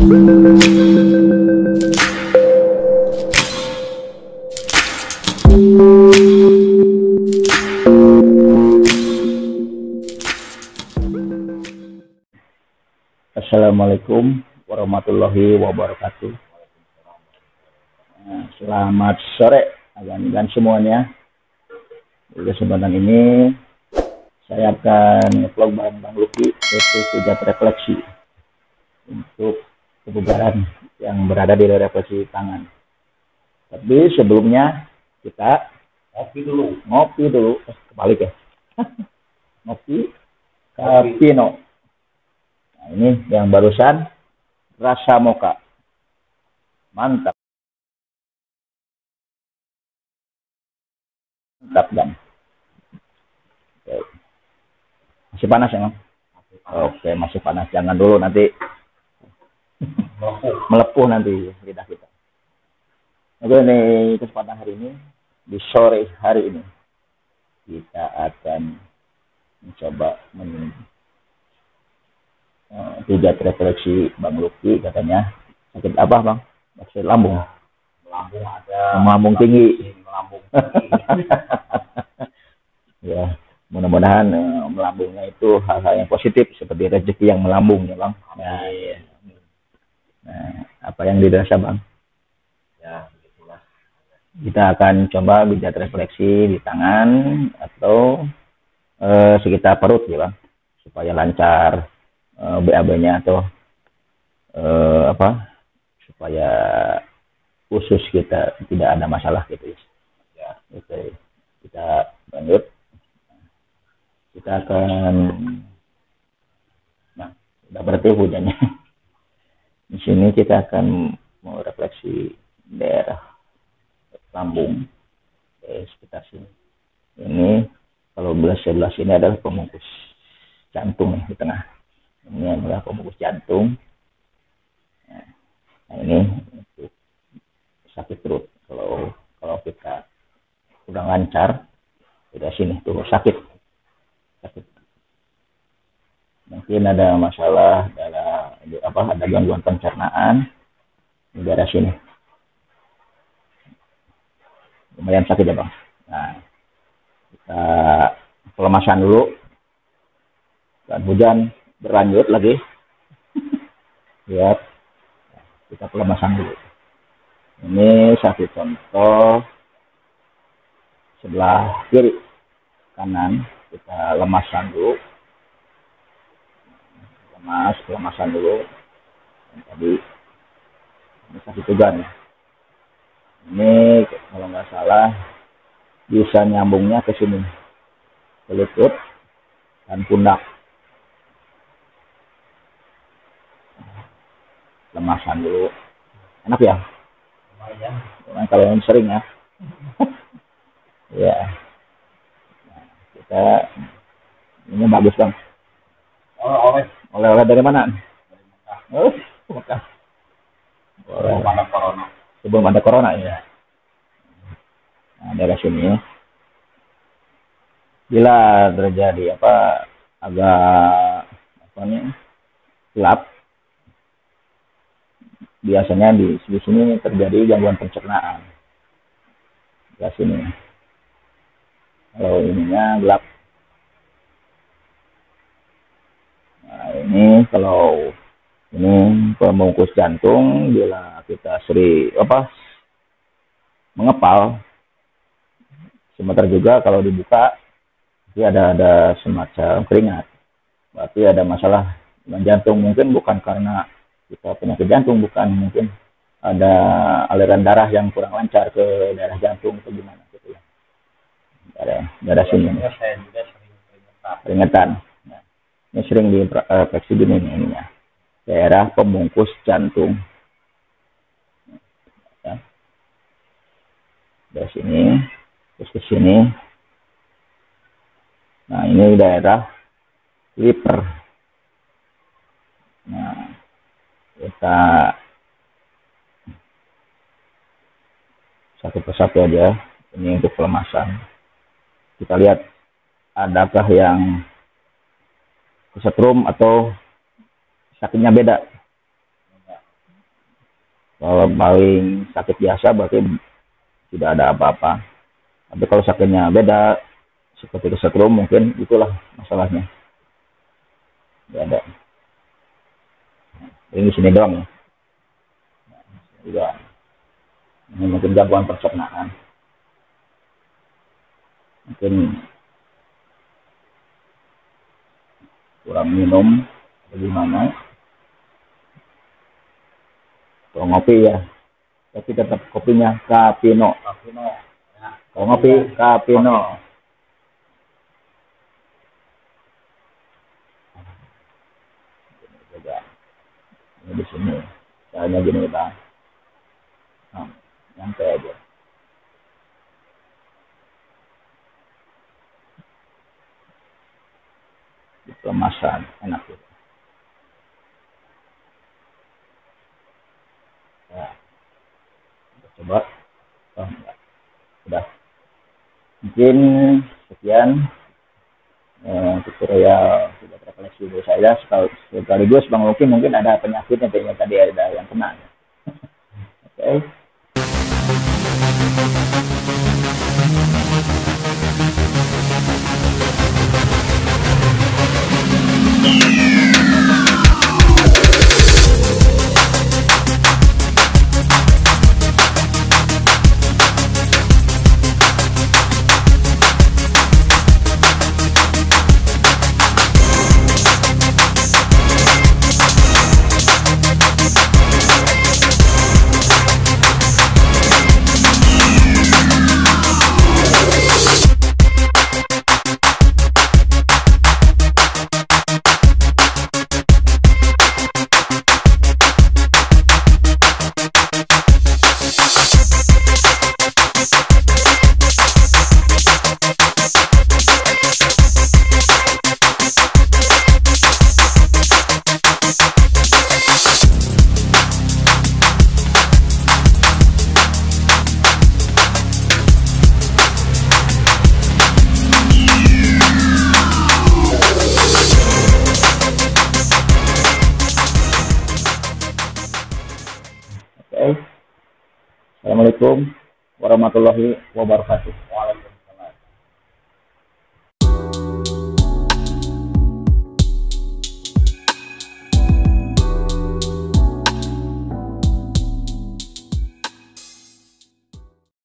Assalamualaikum warahmatullahi wabarakatuh. Selamat sore dan semuanya. Di kesempatan ini saya akan nge-vlog bareng Bang Lucky, yaitu Hujat Refleksi untuk kebugaran yang berada di refleksi tangan. Tapi sebelumnya kita ngopi dulu. Kebalik ya. Ngopi Cappuccino. Nah, ini yang barusan rasa mocha. Mantap. Mantap dan. Oke. Masih panas ya, Bang? Oke, masih panas. Jangan dulu nanti melepuh nanti lidah kita. Oke, ini kesempatan hari ini, di sore hari ini kita akan mencoba Hujat Refleksi Bang Lucky. Katanya sakit apa, Bang? Sakit lambung. Melambung tinggi. Ya, mudah-mudahan melambungnya itu hal-hal yang positif seperti rezeki yang melambung ya, Bang. Nah, iya. Nah, apa yang dirasa, Bang? Ya, begitulah. Kita akan coba hujat refleksi di tangan atau sekitar perut ya, Bang, supaya lancar BAB-nya atau supaya usus kita tidak ada masalah gitu ya. Oke, kita lanjut. Kita akan, nah, udah berarti hujannya. Di sini kita akan mau refleksi daerah lambung, sekitar sini. Ini kalau sebelah sini adalah pembungkus jantung di tengah. Ini adalah pembungkus jantung. Nah, ini untuk sakit perut. Kalau kita kurang lancar, dari sini tuh sakit. Mungkin ada masalah ada gangguan pencernaan di daerah sini. Lumayan sakit ya, Bang. Nah, kita pelemasan dulu. Dan hujan berlanjut lagi. Lihat, kita pelemasan dulu. Ini satu contoh sebelah kiri, kanan kita lemaskan dulu. Pelemasan dulu. Dan tadi ini sakit juga nih. Ini kalau nggak salah bisa nyambungnya ke sini, ke lutut dan pundak. Lemasan dulu. Enak ya? Lumayan kalau yang sering ya. Ya. Nah, kita ini bagus, Bang. Oleh-oleh dari mana? Mekah. Sebelum ada corona ya. Nah, daerah sini ya. Bila terjadi agak gelap, biasanya di sini terjadi gangguan pencernaan. Di sini. Kalau ininya gelap. Nah, ini kalau ini pembungkus jantung, bila kita mengepal, sebentar juga kalau dibuka, dia ada semacam keringat. Berarti ada masalah dengan jantung. Mungkin bukan karena kita penyakit jantung, bukan, mungkin ada aliran darah yang kurang lancar ke daerah jantung atau gimana gitu ya. Daerah sini. Keringetan. Nah, ini sering diinfeksi gini ininya. Daerah pembungkus jantung. Ya. Dari sini terus ke sini. Nah, ini daerah liver. Nah, kita satu persatu aja. Ini untuk pelemasan. Kita lihat adakah yang kesetrum atau sakitnya beda. Kalau paling sakit biasa berarti tidak ada apa-apa. Tapi kalau sakitnya beda, seperti kesetrum mungkin itulah masalahnya. Tidak ada. Ini di sini doang ya. Juga. Ini mungkin gangguan pencernaan. Mungkin kurang minum atau gimana. Kalau ngopi ya, tapi tetap kopinya Cappuccino. Kalau ngopi Cappuccino. Ini di sini, caranya gini bang, nyantai aja. Kemasan enak gitu. Ya, kita coba. Oh, enggak. Sudah. Mungkin sekian tutorial sudah refleksi dari saya. Sekaligus Bang Luki mungkin ada penyakitnya tadi ada yang kena. Oke. Assalamualaikum warahmatullahi wabarakatuh.